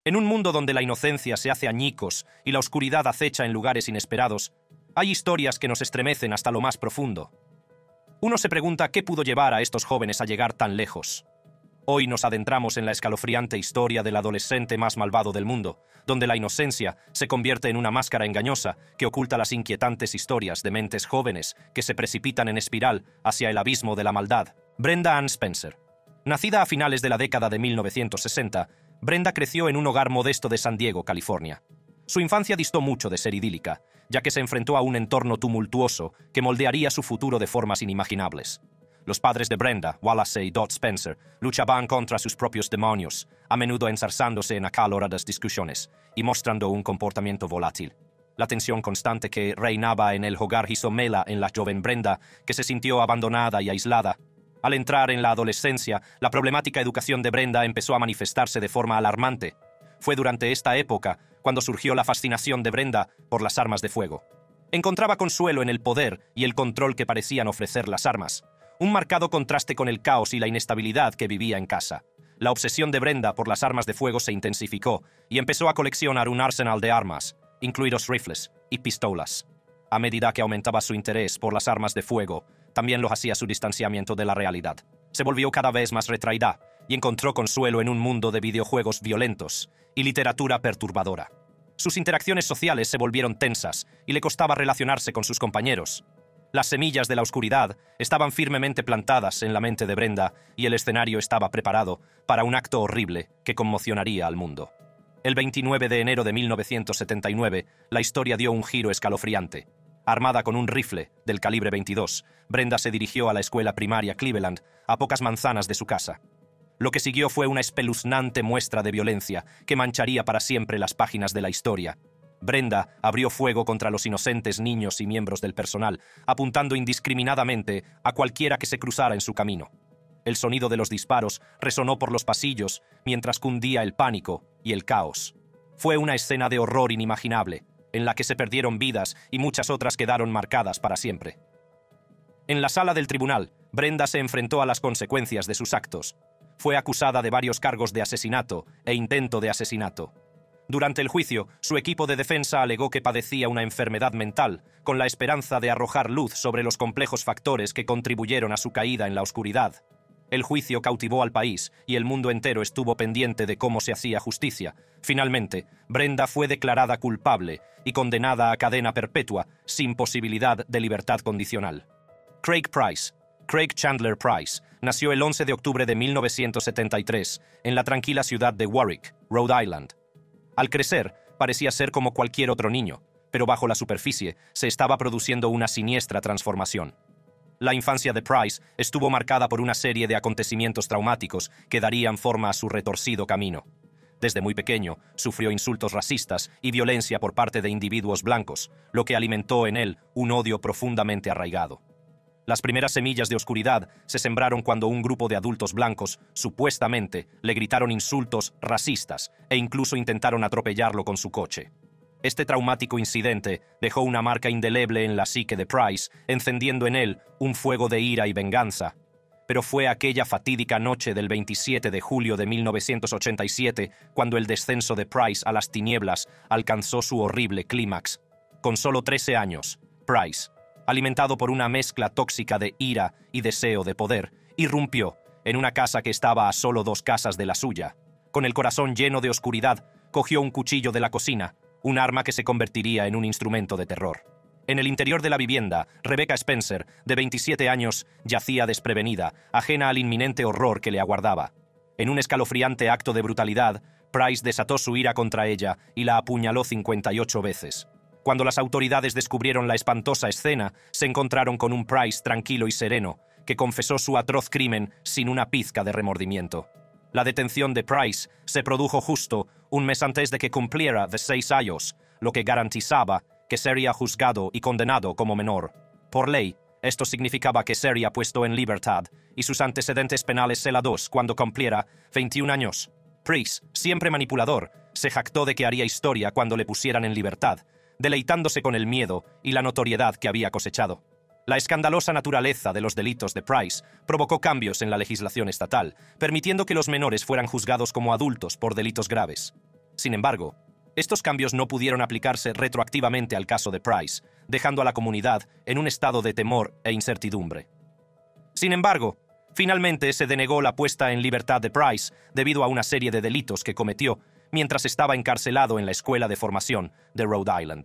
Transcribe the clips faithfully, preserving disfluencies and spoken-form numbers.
En un mundo donde la inocencia se hace añicos y la oscuridad acecha en lugares inesperados, hay historias que nos estremecen hasta lo más profundo. Uno se pregunta qué pudo llevar a estos jóvenes a llegar tan lejos. Hoy nos adentramos en la escalofriante historia del adolescente más malvado del mundo, donde la inocencia se convierte en una máscara engañosa que oculta las inquietantes historias de mentes jóvenes que se precipitan en espiral hacia el abismo de la maldad. Brenda Ann Spencer. Nacida a finales de la década de mil novecientos sesenta, Brenda creció en un hogar modesto de San Diego, California. Su infancia distó mucho de ser idílica, ya que se enfrentó a un entorno tumultuoso que moldearía su futuro de formas inimaginables. Los padres de Brenda, Wallace y Dot Spencer, luchaban contra sus propios demonios, a menudo enzarzándose en acaloradas discusiones y mostrando un comportamiento volátil. La tensión constante que reinaba en el hogar hizo mella en la joven Brenda, que se sintió abandonada y aislada. Al entrar en la adolescencia, la problemática educación de Brenda empezó a manifestarse de forma alarmante. Fue durante esta época cuando surgió la fascinación de Brenda por las armas de fuego. Encontraba consuelo en el poder y el control que parecían ofrecer las armas, un marcado contraste con el caos y la inestabilidad que vivía en casa. La obsesión de Brenda por las armas de fuego se intensificó y empezó a coleccionar un arsenal de armas, incluidos rifles y pistolas. A medida que aumentaba su interés por las armas de fuego, también lo hacía su distanciamiento de la realidad. Se volvió cada vez más retraída y encontró consuelo en un mundo de videojuegos violentos y literatura perturbadora. Sus interacciones sociales se volvieron tensas y le costaba relacionarse con sus compañeros. Las semillas de la oscuridad estaban firmemente plantadas en la mente de Brenda y el escenario estaba preparado para un acto horrible que conmocionaría al mundo. El veintinueve de enero de mil novecientos setenta y nueve, la historia dio un giro escalofriante. Armada con un rifle del calibre veintidós, Brenda se dirigió a la escuela primaria Cleveland, a pocas manzanas de su casa. Lo que siguió fue una espeluznante muestra de violencia que mancharía para siempre las páginas de la historia. Brenda abrió fuego contra los inocentes niños y miembros del personal, apuntando indiscriminadamente a cualquiera que se cruzara en su camino. El sonido de los disparos resonó por los pasillos mientras cundía el pánico y el caos. Fue una escena de horror inimaginable, en la que se perdieron vidas y muchas otras quedaron marcadas para siempre. En la sala del tribunal, Brenda se enfrentó a las consecuencias de sus actos. Fue acusada de varios cargos de asesinato e intento de asesinato. Durante el juicio, su equipo de defensa alegó que padecía una enfermedad mental, con la esperanza de arrojar luz sobre los complejos factores que contribuyeron a su caída en la oscuridad. El juicio cautivó al país y el mundo entero estuvo pendiente de cómo se hacía justicia. Finalmente, Brenda fue declarada culpable y condenada a cadena perpetua, sin posibilidad de libertad condicional. Craig Price, Craig Chandler Price, nació el once de octubre de mil novecientos setenta y tres en la tranquila ciudad de Warwick, Rhode Island. Al crecer, parecía ser como cualquier otro niño, pero bajo la superficie se estaba produciendo una siniestra transformación. La infancia de Price estuvo marcada por una serie de acontecimientos traumáticos que darían forma a su retorcido camino. Desde muy pequeño, sufrió insultos racistas y violencia por parte de individuos blancos, lo que alimentó en él un odio profundamente arraigado. Las primeras semillas de oscuridad se sembraron cuando un grupo de adultos blancos, supuestamente, le gritaron insultos racistas e incluso intentaron atropellarlo con su coche. Este traumático incidente dejó una marca indeleble en la psique de Price, encendiendo en él un fuego de ira y venganza. Pero fue aquella fatídica noche del veintisiete de julio de mil novecientos ochenta y siete cuando el descenso de Price a las tinieblas alcanzó su horrible clímax. Con solo trece años, Price, alimentado por una mezcla tóxica de ira y deseo de poder, irrumpió en una casa que estaba a solo dos casas de la suya. Con el corazón lleno de oscuridad, cogió un cuchillo de la cocina, un arma que se convertiría en un instrumento de terror. En el interior de la vivienda, Rebecca Spencer, de veintisiete años, yacía desprevenida, ajena al inminente horror que le aguardaba. En un escalofriante acto de brutalidad, Price desató su ira contra ella y la apuñaló cincuenta y ocho veces. Cuando las autoridades descubrieron la espantosa escena, se encontraron con un Price tranquilo y sereno, que confesó su atroz crimen sin una pizca de remordimiento. La detención de Price se produjo justo un mes antes de que cumpliera de seis años, lo que garantizaba que sería juzgado y condenado como menor. Por ley, esto significaba que sería puesto en libertad y sus antecedentes penales celados cuando cumpliera veintiún años. Price, siempre manipulador, se jactó de que haría historia cuando le pusieran en libertad, deleitándose con el miedo y la notoriedad que había cosechado. La escandalosa naturaleza de los delitos de Price provocó cambios en la legislación estatal, permitiendo que los menores fueran juzgados como adultos por delitos graves. Sin embargo, estos cambios no pudieron aplicarse retroactivamente al caso de Price, dejando a la comunidad en un estado de temor e incertidumbre. Sin embargo, finalmente se denegó la puesta en libertad de Price debido a una serie de delitos que cometió mientras estaba encarcelado en la escuela de formación de Rhode Island.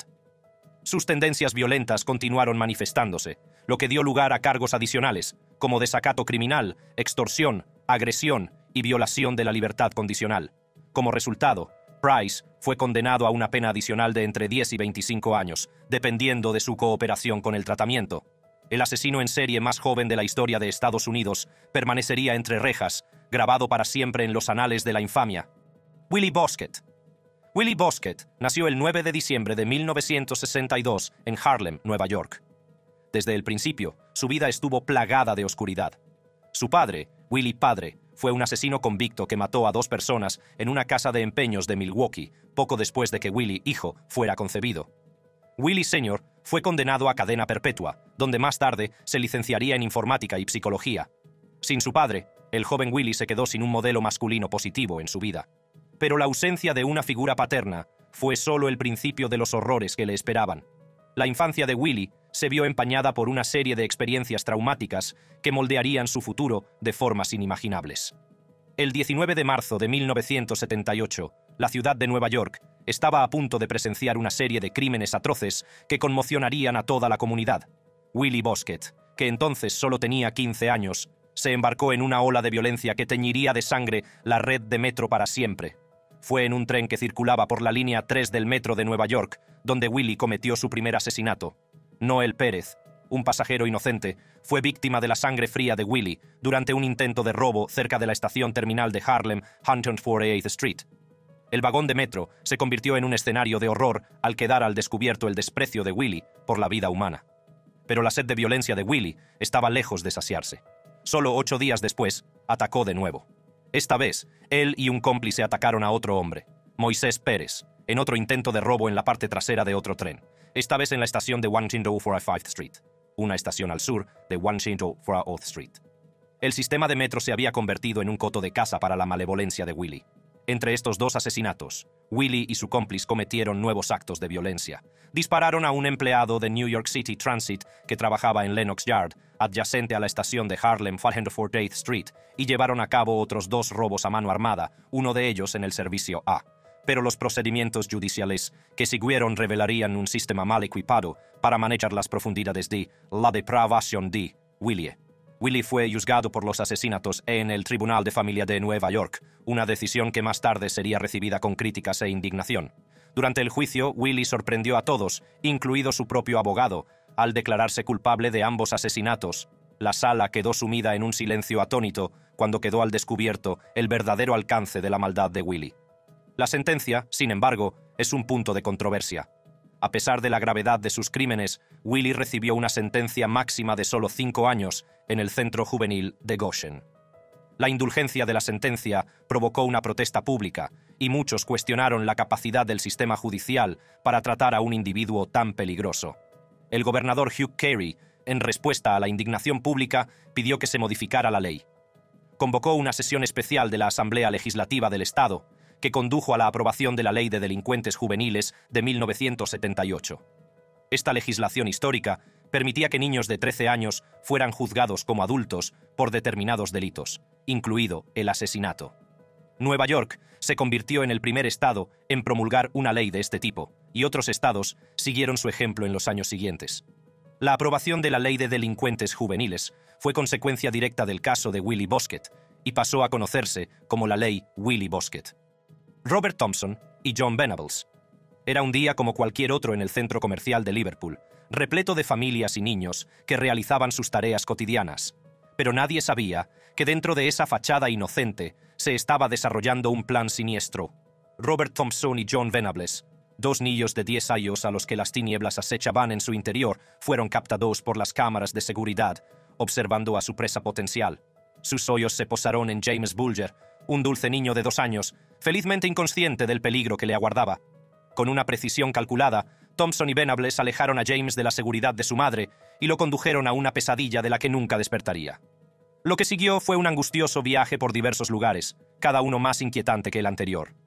Sus tendencias violentas continuaron manifestándose, lo que dio lugar a cargos adicionales, como desacato criminal, extorsión, agresión y violación de la libertad condicional. Como resultado, Price fue condenado a una pena adicional de entre diez y veinticinco años, dependiendo de su cooperación con el tratamiento. El asesino en serie más joven de la historia de Estados Unidos permanecería entre rejas, grabado para siempre en los anales de la infamia. Willie Boskett. Willie Boskett nació el nueve de diciembre de mil novecientos sesenta y dos en Harlem, Nueva York. Desde el principio, su vida estuvo plagada de oscuridad. Su padre, Willie Padre, fue un asesino convicto que mató a dos personas en una casa de empeños de Milwaukee, poco después de que Willie, hijo, fuera concebido. Willie senior fue condenado a cadena perpetua, donde más tarde se licenciaría en informática y psicología. Sin su padre, el joven Willie se quedó sin un modelo masculino positivo en su vida. Pero la ausencia de una figura paterna fue solo el principio de los horrores que le esperaban. La infancia de Willie se vio empañada por una serie de experiencias traumáticas que moldearían su futuro de formas inimaginables. El diecinueve de marzo de mil novecientos setenta y ocho, la ciudad de Nueva York estaba a punto de presenciar una serie de crímenes atroces que conmocionarían a toda la comunidad. Willie Boskett, que entonces solo tenía quince años, se embarcó en una ola de violencia que teñiría de sangre la red de metro para siempre. Fue en un tren que circulaba por la línea tres del metro de Nueva York, donde Willie cometió su primer asesinato. Noel Pérez, un pasajero inocente, fue víctima de la sangre fría de Willie durante un intento de robo cerca de la estación terminal de Harlem, Huntington cuarenta y ocho Street. El vagón de metro se convirtió en un escenario de horror al quedar al descubierto el desprecio de Willie por la vida humana. Pero la sed de violencia de Willie estaba lejos de saciarse. Solo ocho días después, atacó de nuevo. Esta vez, él y un cómplice atacaron a otro hombre, Moisés Pérez, en otro intento de robo en la parte trasera de otro tren, esta vez en la estación de Washington cuarenta y cinco Street, una estación al sur de Washington cuarenta y ocho Street. El sistema de metro se había convertido en un coto de caza para la malevolencia de Willie. Entre estos dos asesinatos, Willie y su cómplice cometieron nuevos actos de violencia. Dispararon a un empleado de New York City Transit que trabajaba en Lenox Yard, adyacente a la estación de Harlem cuatrocientos cuarenta y ocho Street, y llevaron a cabo otros dos robos a mano armada, uno de ellos en el servicio A. Pero los procedimientos judiciales que siguieron revelarían un sistema mal equipado para manejar las profundidades de la depravación de Willie. Willie fue juzgado por los asesinatos en el Tribunal de Familia de Nueva York, una decisión que más tarde sería recibida con críticas e indignación. Durante el juicio, Willie sorprendió a todos, incluido su propio abogado, al declararse culpable de ambos asesinatos. La sala quedó sumida en un silencio atónito cuando quedó al descubierto el verdadero alcance de la maldad de Willie. La sentencia, sin embargo, es un punto de controversia. A pesar de la gravedad de sus crímenes, Willie recibió una sentencia máxima de solo cinco años en el centro juvenil de Goshen. La indulgencia de la sentencia provocó una protesta pública y muchos cuestionaron la capacidad del sistema judicial para tratar a un individuo tan peligroso. El gobernador Hugh Carey, en respuesta a la indignación pública, pidió que se modificara la ley. Convocó una sesión especial de la Asamblea Legislativa del Estado, que condujo a la aprobación de la Ley de Delincuentes Juveniles de mil novecientos setenta y ocho. Esta legislación histórica permitía que niños de trece años fueran juzgados como adultos por determinados delitos, incluido el asesinato. Nueva York se convirtió en el primer estado en promulgar una ley de este tipo, y otros estados siguieron su ejemplo en los años siguientes. La aprobación de la Ley de Delincuentes Juveniles fue consecuencia directa del caso de Willie Boskett y pasó a conocerse como la Ley Willie Boskett. Robert Thompson y John Venables. Era un día como cualquier otro en el centro comercial de Liverpool, repleto de familias y niños que realizaban sus tareas cotidianas. Pero nadie sabía que dentro de esa fachada inocente se estaba desarrollando un plan siniestro. Robert Thompson y John Venables, dos niños de diez años a los que las tinieblas acechaban en su interior, fueron captados por las cámaras de seguridad, observando a su presa potencial. Sus ojos se posaron en James Bulger, un dulce niño de dos años, felizmente inconsciente del peligro que le aguardaba. Con una precisión calculada, Thompson y Venables alejaron a James de la seguridad de su madre y lo condujeron a una pesadilla de la que nunca despertaría. Lo que siguió fue un angustioso viaje por diversos lugares, cada uno más inquietante que el anterior.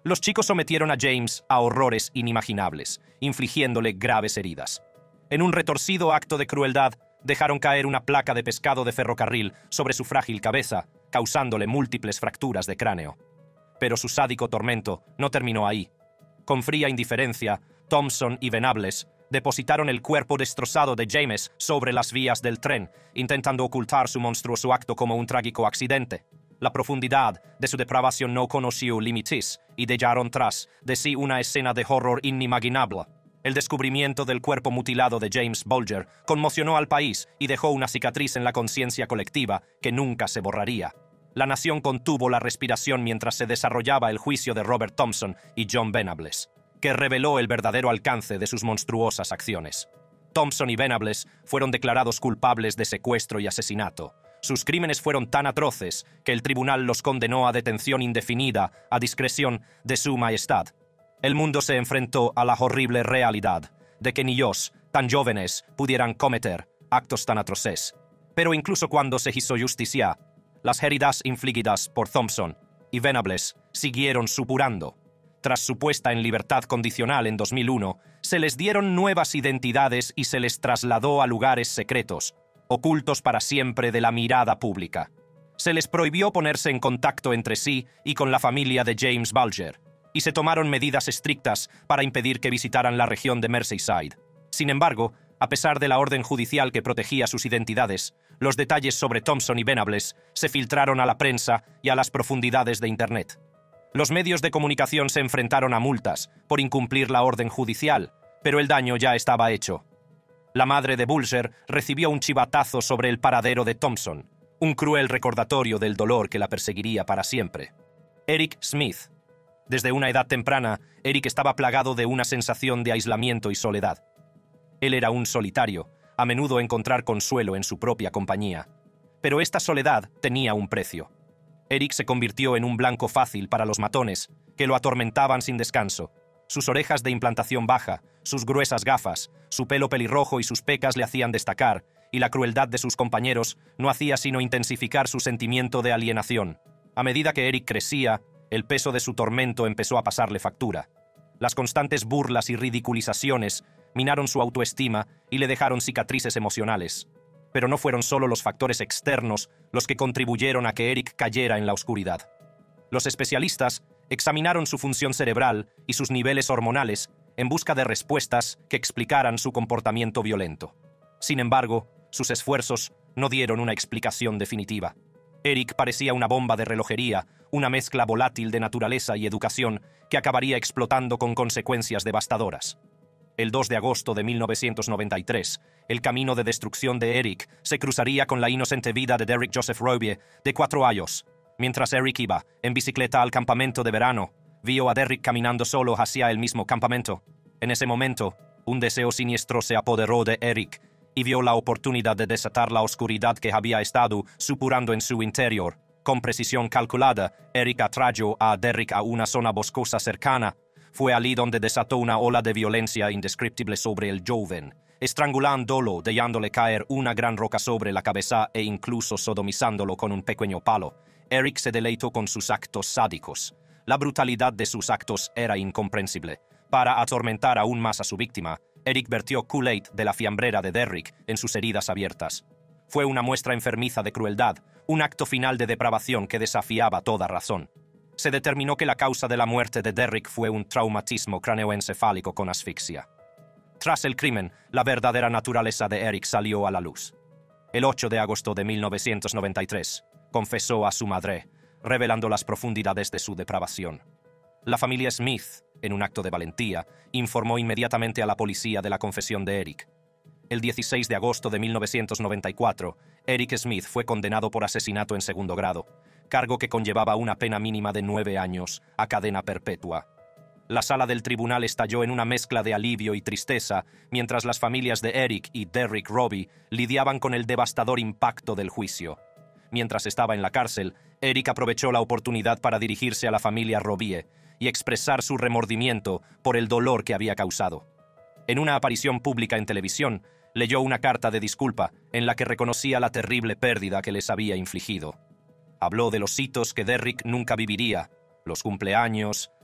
Los chicos sometieron a James a horrores inimaginables, infligiéndole graves heridas. En un retorcido acto de crueldad, dejaron caer una placa de pescado de ferrocarril sobre su frágil cabeza, causándole múltiples fracturas de cráneo. Pero su sádico tormento no terminó ahí. Con fría indiferencia, Thompson y Venables depositaron el cuerpo destrozado de James sobre las vías del tren, intentando ocultar su monstruoso acto como un trágico accidente. La profundidad de su depravación no conoció límites y dejaron tras de sí una escena de horror inimaginable. El descubrimiento del cuerpo mutilado de James Bulger conmocionó al país y dejó una cicatriz en la conciencia colectiva que nunca se borraría. La nación contuvo la respiración mientras se desarrollaba el juicio de Robert Thompson y John Venables, que reveló el verdadero alcance de sus monstruosas acciones. Thompson y Venables fueron declarados culpables de secuestro y asesinato. Sus crímenes fueron tan atroces que el tribunal los condenó a detención indefinida a discreción de su majestad. El mundo se enfrentó a la horrible realidad de que niños tan jóvenes pudieran cometer actos tan atroces. Pero incluso cuando se hizo justicia, las heridas infligidas por Thompson y Venables siguieron supurando. Tras su puesta en libertad condicional en dos mil uno, se les dieron nuevas identidades y se les trasladó a lugares secretos, ocultos para siempre de la mirada pública. Se les prohibió ponerse en contacto entre sí y con la familia de James Bulger, y se tomaron medidas estrictas para impedir que visitaran la región de Merseyside. Sin embargo, a pesar de la orden judicial que protegía sus identidades, los detalles sobre Thompson y Venables se filtraron a la prensa y a las profundidades de Internet. Los medios de comunicación se enfrentaron a multas por incumplir la orden judicial, pero el daño ya estaba hecho. La madre de Bulger recibió un chivatazo sobre el paradero de Thompson, un cruel recordatorio del dolor que la perseguiría para siempre. Eric Smith. Desde una edad temprana, Eric estaba plagado de una sensación de aislamiento y soledad. Él era un solitario, a menudo encontrar consuelo en su propia compañía. Pero esta soledad tenía un precio. Eric se convirtió en un blanco fácil para los matones, que lo atormentaban sin descanso. Sus orejas de implantación baja, sus gruesas gafas, su pelo pelirrojo y sus pecas le hacían destacar, y la crueldad de sus compañeros no hacía sino intensificar su sentimiento de alienación. A medida que Eric crecía, el peso de su tormento empezó a pasarle factura. Las constantes burlas y ridiculizaciones minaron su autoestima y le dejaron cicatrices emocionales. Pero no fueron solo los factores externos los que contribuyeron a que Eric cayera en la oscuridad. Los especialistas examinaron su función cerebral y sus niveles hormonales en busca de respuestas que explicaran su comportamiento violento. Sin embargo, sus esfuerzos no dieron una explicación definitiva. Eric parecía una bomba de relojería, una mezcla volátil de naturaleza y educación que acabaría explotando con consecuencias devastadoras. El dos de agosto de mil novecientos noventa y tres, el camino de destrucción de Eric se cruzaría con la inocente vida de Derek Joseph Robier, de cuatro años. Mientras Eric iba en bicicleta al campamento de verano, vio a Derek caminando solo hacia el mismo campamento. En ese momento, un deseo siniestro se apoderó de Eric y vio la oportunidad de desatar la oscuridad que había estado supurando en su interior. Con precisión calculada, Eric atrajo a Derek a una zona boscosa cercana. Fue allí donde desató una ola de violencia indescriptible sobre el joven, estrangulándolo, dejándole caer una gran roca sobre la cabeza e incluso sodomizándolo con un pequeño palo. Eric se deleitó con sus actos sádicos. La brutalidad de sus actos era incomprensible. Para atormentar aún más a su víctima, Eric vertió Kool-Aid de la fiambrera de Derrick en sus heridas abiertas. Fue una muestra enfermiza de crueldad, un acto final de depravación que desafiaba toda razón. Se determinó que la causa de la muerte de Derrick fue un traumatismo craneoencefálico con asfixia. Tras el crimen, la verdadera naturaleza de Eric salió a la luz. El ocho de agosto de mil novecientos noventa y tres, confesó a su madre, revelando las profundidades de su depravación. La familia Smith, en un acto de valentía, informó inmediatamente a la policía de la confesión de Eric. El dieciséis de agosto de mil novecientos noventa y cuatro, Eric Smith fue condenado por asesinato en segundo grado, cargo que conllevaba una pena mínima de nueve años a cadena perpetua. La sala del tribunal estalló en una mezcla de alivio y tristeza, mientras las familias de Eric y Derrick Robbie lidiaban con el devastador impacto del juicio. Mientras estaba en la cárcel, Eric aprovechó la oportunidad para dirigirse a la familia Robbie y expresar su remordimiento por el dolor que había causado. En una aparición pública en televisión, leyó una carta de disculpa en la que reconocía la terrible pérdida que les había infligido. Habló de los hitos que Derrick nunca viviría, los cumpleaños,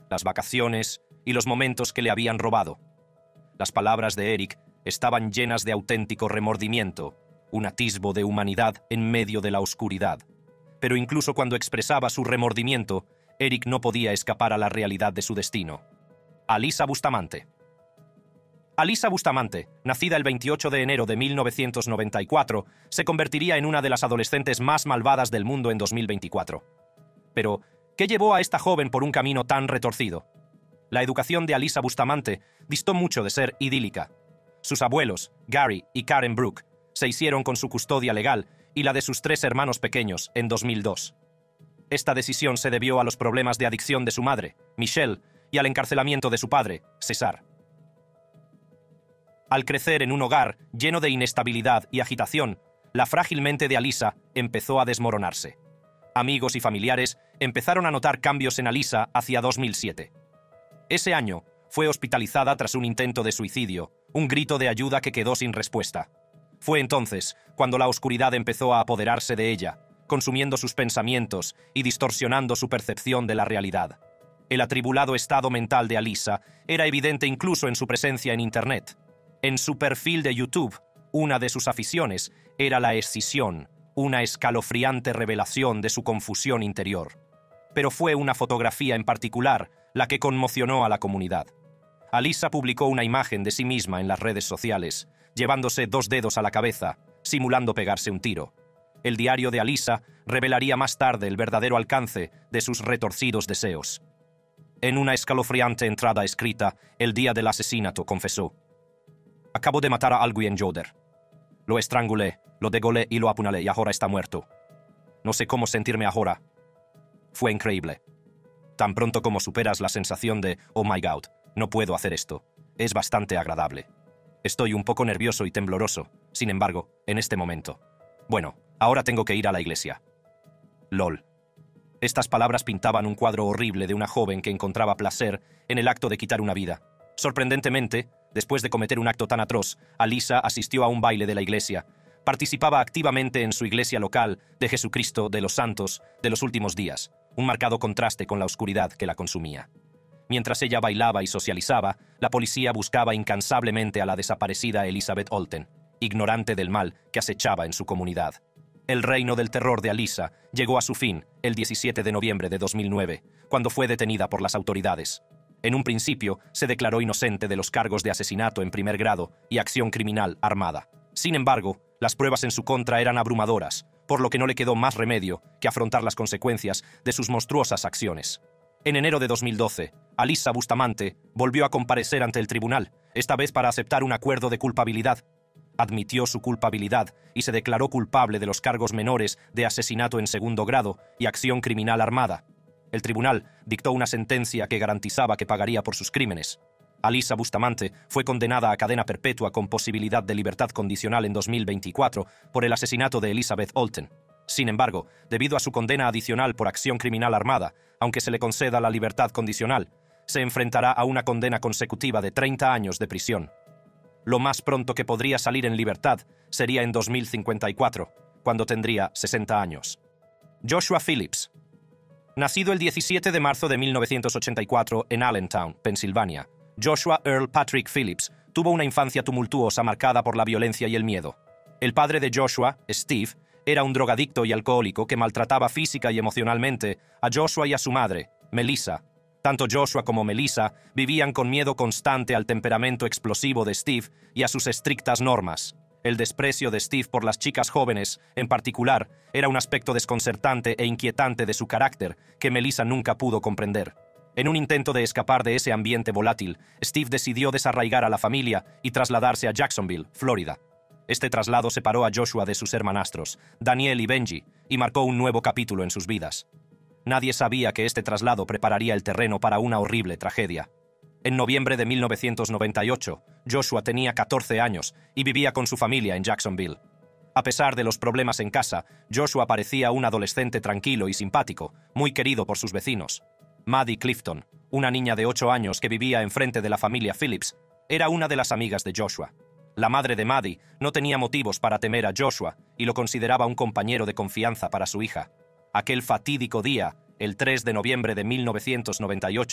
las vacaciones y los momentos que le habían robado. Las palabras de Eric estaban llenas de auténtico remordimiento, un atisbo de humanidad en medio de la oscuridad. Pero incluso cuando expresaba su remordimiento, Eric no podía escapar a la realidad de su destino. Alyssa Bustamante. Alyssa Bustamante, nacida el veintiocho de enero de mil novecientos noventa y cuatro, se convertiría en una de las adolescentes más malvadas del mundo en dos mil veinticuatro. Pero, ¿qué llevó a esta joven por un camino tan retorcido? La educación de Alyssa Bustamante distó mucho de ser idílica. Sus abuelos, Gary y Karen Brooke, se hicieron con su custodia legal y la de sus tres hermanos pequeños en dos mil dos. Esta decisión se debió a los problemas de adicción de su madre, Michelle, y al encarcelamiento de su padre, César. Al crecer en un hogar lleno de inestabilidad y agitación, la frágil mente de Alyssa empezó a desmoronarse. Amigos y familiares empezaron a notar cambios en Alyssa hacia dos mil siete. Ese año fue hospitalizada tras un intento de suicidio, un grito de ayuda que quedó sin respuesta. Fue entonces cuando la oscuridad empezó a apoderarse de ella, consumiendo sus pensamientos y distorsionando su percepción de la realidad. El atribulado estado mental de Alyssa era evidente incluso en su presencia en Internet. En su perfil de YouTube, una de sus aficiones era la escisión, una escalofriante revelación de su confusión interior. Pero fue una fotografía en particular la que conmocionó a la comunidad. Alyssa publicó una imagen de sí misma en las redes sociales, llevándose dos dedos a la cabeza, simulando pegarse un tiro. El diario de Alyssa revelaría más tarde el verdadero alcance de sus retorcidos deseos. En una escalofriante entrada escrita, el día del asesinato confesó: «Acabo de matar a alguien, Joder. Lo estrangulé, lo degolé y lo apuñalé y ahora está muerto. No sé cómo sentirme ahora. Fue increíble. Tan pronto como superas la sensación de «Oh my God, no puedo hacer esto», es bastante agradable. Estoy un poco nervioso y tembloroso, sin embargo, en este momento. Bueno, ahora tengo que ir a la iglesia. LOL». Estas palabras pintaban un cuadro horrible de una joven que encontraba placer en el acto de quitar una vida. Sorprendentemente, después de cometer un acto tan atroz, Alyssa asistió a un baile de la iglesia. Participaba activamente en su iglesia local de Jesucristo de los Santos de los Últimos Días, un marcado contraste con la oscuridad que la consumía. Mientras ella bailaba y socializaba, la policía buscaba incansablemente a la desaparecida Elizabeth Olten, ignorante del mal que acechaba en su comunidad. El reino del terror de Alyssa llegó a su fin el diecisiete de noviembre de dos mil nueve, cuando fue detenida por las autoridades. En un principio, se declaró inocente de los cargos de asesinato en primer grado y acción criminal armada. Sin embargo, las pruebas en su contra eran abrumadoras, por lo que no le quedó más remedio que afrontar las consecuencias de sus monstruosas acciones. En enero de dos mil doce, Alyssa Bustamante volvió a comparecer ante el tribunal, esta vez para aceptar un acuerdo de culpabilidad. Admitió su culpabilidad y se declaró culpable de los cargos menores de asesinato en segundo grado y acción criminal armada. El tribunal dictó una sentencia que garantizaba que pagaría por sus crímenes. Alyssa Bustamante fue condenada a cadena perpetua con posibilidad de libertad condicional en dos mil veinticuatro por el asesinato de Elizabeth Olten. Sin embargo, debido a su condena adicional por acción criminal armada, aunque se le conceda la libertad condicional, se enfrentará a una condena consecutiva de treinta años de prisión. Lo más pronto que podría salir en libertad sería en dos mil cincuenta y cuatro, cuando tendría sesenta años. Joshua Phillips. Nacido el diecisiete de marzo de mil novecientos ochenta y cuatro en Allentown, Pensilvania, Joshua Earl Patrick Phillips tuvo una infancia tumultuosa marcada por la violencia y el miedo. El padre de Joshua, Steve, era un drogadicto y alcohólico que maltrataba física y emocionalmente a Joshua y a su madre, Melissa. Tanto Joshua como Melissa vivían con miedo constante al temperamento explosivo de Steve y a sus estrictas normas. El desprecio de Steve por las chicas jóvenes, en particular, era un aspecto desconcertante e inquietante de su carácter que Melissa nunca pudo comprender. En un intento de escapar de ese ambiente volátil, Steve decidió desarraigar a la familia y trasladarse a Jacksonville, Florida. Este traslado separó a Joshua de sus hermanastros, Daniel y Benji, y marcó un nuevo capítulo en sus vidas. Nadie sabía que este traslado prepararía el terreno para una horrible tragedia. En noviembre de mil novecientos noventa y ocho, Joshua tenía catorce años y vivía con su familia en Jacksonville. A pesar de los problemas en casa, Joshua parecía un adolescente tranquilo y simpático, muy querido por sus vecinos. Maddie Clifton, una niña de ocho años que vivía enfrente de la familia Phillips, era una de las amigas de Joshua. La madre de Maddie no tenía motivos para temer a Joshua y lo consideraba un compañero de confianza para su hija. Aquel fatídico día, el tres de noviembre de mil novecientos noventa y ocho,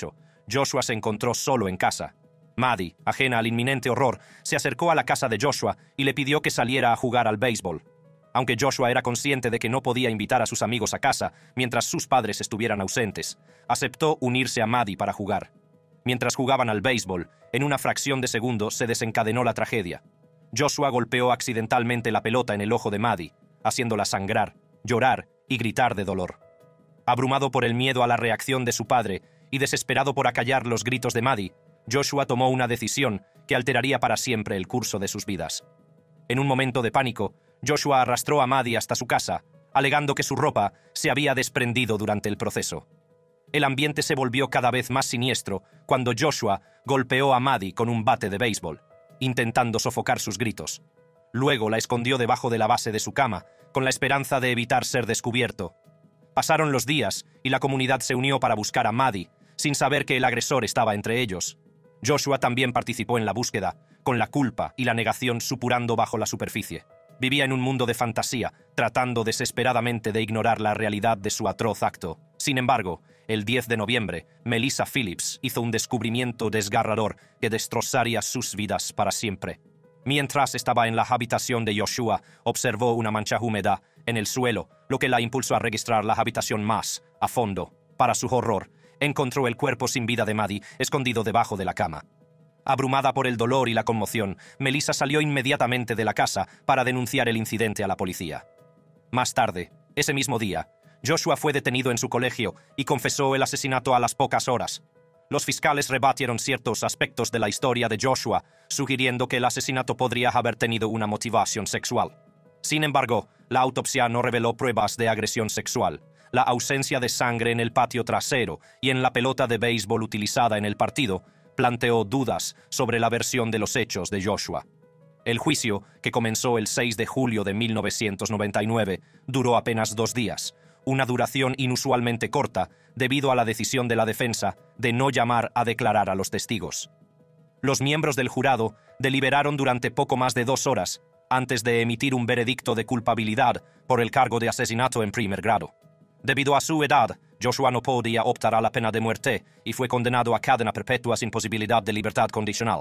Joshua se encontró solo en casa. Maddie, ajena al inminente horror, se acercó a la casa de Joshua y le pidió que saliera a jugar al béisbol. Aunque Joshua era consciente de que no podía invitar a sus amigos a casa mientras sus padres estuvieran ausentes, aceptó unirse a Maddie para jugar. Mientras jugaban al béisbol, en una fracción de segundo se desencadenó la tragedia. Joshua golpeó accidentalmente la pelota en el ojo de Maddie, haciéndola sangrar, llorar y gritar de dolor. Abrumado por el miedo a la reacción de su padre y desesperado por acallar los gritos de Maddie, Joshua tomó una decisión que alteraría para siempre el curso de sus vidas. En un momento de pánico, Joshua arrastró a Maddie hasta su casa, alegando que su ropa se había desprendido durante el proceso. El ambiente se volvió cada vez más siniestro cuando Joshua golpeó a Maddie con un bate de béisbol, intentando sofocar sus gritos. Luego la escondió debajo de la base de su cama, con la esperanza de evitar ser descubierto. Pasaron los días y la comunidad se unió para buscar a Maddie, sin saber que el agresor estaba entre ellos. Joshua también participó en la búsqueda, con la culpa y la negación supurando bajo la superficie. Vivía en un mundo de fantasía, tratando desesperadamente de ignorar la realidad de su atroz acto. Sin embargo, el diez de noviembre, Melissa Phillips hizo un descubrimiento desgarrador que destrozaría sus vidas para siempre. Mientras estaba en la habitación de Joshua, observó una mancha húmeda en el suelo, lo que la impulsó a registrar la habitación más a fondo. Para su horror, encontró el cuerpo sin vida de Maddie escondido debajo de la cama. Abrumada por el dolor y la conmoción, Melissa salió inmediatamente de la casa para denunciar el incidente a la policía. Más tarde, ese mismo día, Joshua fue detenido en su colegio y confesó el asesinato a las pocas horas. Los fiscales rebatieron ciertos aspectos de la historia de Joshua, sugiriendo que el asesinato podría haber tenido una motivación sexual. Sin embargo, la autopsia no reveló pruebas de agresión sexual. La ausencia de sangre en el patio trasero y en la pelota de béisbol utilizada en el partido planteó dudas sobre la versión de los hechos de Joshua. El juicio, que comenzó el seis de julio de mil novecientos noventa y nueve, duró apenas dos días, una duración inusualmente corta debido a la decisión de la defensa de no llamar a declarar a los testigos. Los miembros del jurado deliberaron durante poco más de dos horas antes de emitir un veredicto de culpabilidad por el cargo de asesinato en primer grado. Debido a su edad, Joshua no podía optar a la pena de muerte y fue condenado a cadena perpetua sin posibilidad de libertad condicional.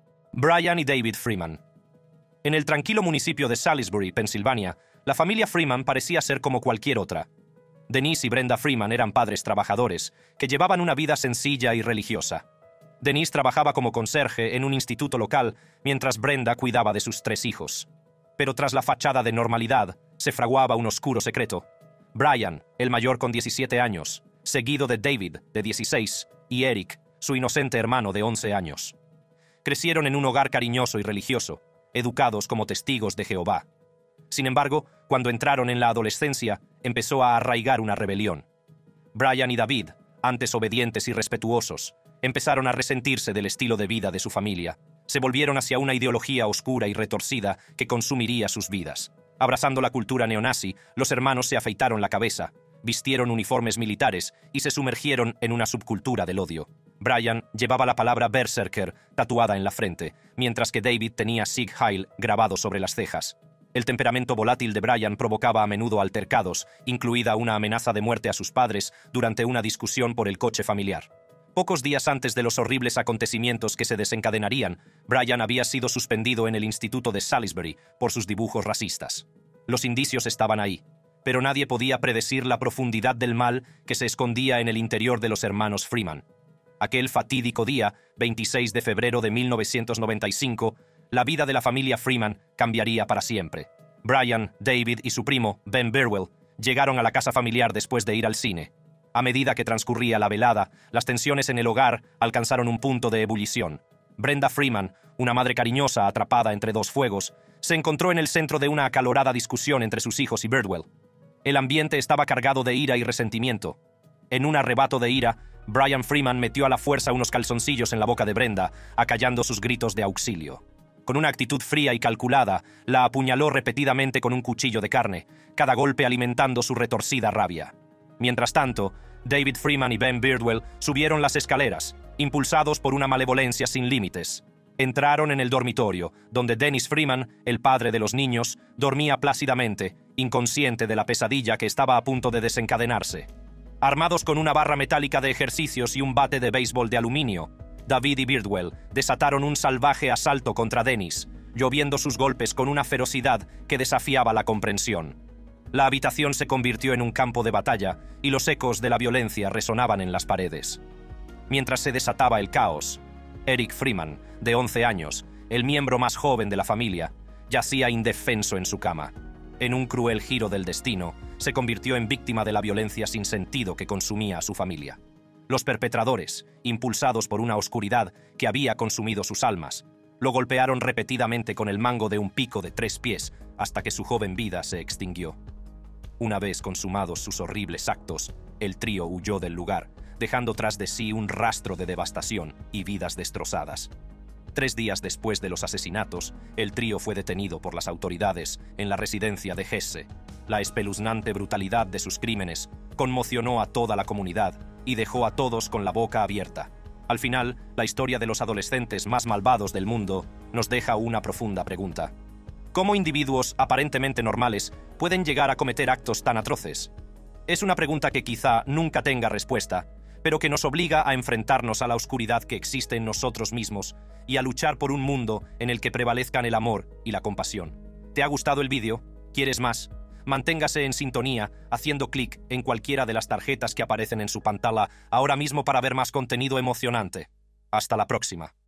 Brian y David Freeman. En el tranquilo municipio de Salisbury, Pensilvania, la familia Freeman parecía ser como cualquier otra. Denise y Brenda Freeman eran padres trabajadores que llevaban una vida sencilla y religiosa. Denise trabajaba como conserje en un instituto local, mientras Brenda cuidaba de sus tres hijos. Pero tras la fachada de normalidad, se fraguaba un oscuro secreto. Brian, el mayor con diecisiete años, seguido de David, de dieciséis, y Eric, su inocente hermano de once años. Crecieron en un hogar cariñoso y religioso, educados como testigos de Jehová. Sin embargo, cuando entraron en la adolescencia, empezó a arraigar una rebelión. Brian y David, antes obedientes y respetuosos, empezaron a resentirse del estilo de vida de su familia. Se volvieron hacia una ideología oscura y retorcida que consumiría sus vidas. Abrazando la cultura neonazi, los hermanos se afeitaron la cabeza, vistieron uniformes militares y se sumergieron en una subcultura del odio. Brian llevaba la palabra Berserker tatuada en la frente, mientras que David tenía Sieg Heil grabado sobre las cejas. El temperamento volátil de Brian provocaba a menudo altercados, incluida una amenaza de muerte a sus padres durante una discusión por el coche familiar. Pocos días antes de los horribles acontecimientos que se desencadenarían, Brian había sido suspendido en el instituto de Salisbury por sus dibujos racistas. Los indicios estaban ahí, pero nadie podía predecir la profundidad del mal que se escondía en el interior de los hermanos Freeman. Aquel fatídico día, veintiséis de febrero de mil novecientos noventa y cinco, la vida de la familia Freeman cambiaría para siempre. Brian, David y su primo, Ben Burwell, llegaron a la casa familiar después de ir al cine. A medida que transcurría la velada, las tensiones en el hogar alcanzaron un punto de ebullición. Brenda Freeman, una madre cariñosa atrapada entre dos fuegos, se encontró en el centro de una acalorada discusión entre sus hijos y Burwell. El ambiente estaba cargado de ira y resentimiento. En un arrebato de ira, Brian Freeman metió a la fuerza unos calzoncillos en la boca de Brenda, acallando sus gritos de auxilio. Con una actitud fría y calculada, la apuñaló repetidamente con un cuchillo de carne, cada golpe alimentando su retorcida rabia. Mientras tanto, David Freeman y Ben Birdwell subieron las escaleras, impulsados por una malevolencia sin límites. Entraron en el dormitorio, donde Dennis Freeman, el padre de los niños, dormía plácidamente, inconsciente de la pesadilla que estaba a punto de desencadenarse. Armados con una barra metálica de ejercicios y un bate de béisbol de aluminio, David y Birdwell desataron un salvaje asalto contra Dennis, lloviendo sus golpes con una ferocidad que desafiaba la comprensión. La habitación se convirtió en un campo de batalla y los ecos de la violencia resonaban en las paredes. Mientras se desataba el caos, Eric Freeman, de once años, el miembro más joven de la familia, yacía indefenso en su cama. En un cruel giro del destino, se convirtió en víctima de la violencia sin sentido que consumía a su familia. Los perpetradores, impulsados por una oscuridad que había consumido sus almas, lo golpearon repetidamente con el mango de un pico de tres pies hasta que su joven vida se extinguió. Una vez consumados sus horribles actos, el trío huyó del lugar, dejando tras de sí un rastro de devastación y vidas destrozadas. Tres días después de los asesinatos, el trío fue detenido por las autoridades en la residencia de Hesse. La espeluznante brutalidad de sus crímenes conmocionó a toda la comunidad y dejó a todos con la boca abierta. Al final, la historia de los adolescentes más malvados del mundo nos deja una profunda pregunta. ¿Cómo individuos aparentemente normales pueden llegar a cometer actos tan atroces? Es una pregunta que quizá nunca tenga respuesta, pero que nos obliga a enfrentarnos a la oscuridad que existe en nosotros mismos y a luchar por un mundo en el que prevalezcan el amor y la compasión. ¿Te ha gustado el vídeo? ¿Quieres más? Manténgase en sintonía haciendo clic en cualquiera de las tarjetas que aparecen en su pantalla ahora mismo para ver más contenido emocionante. Hasta la próxima.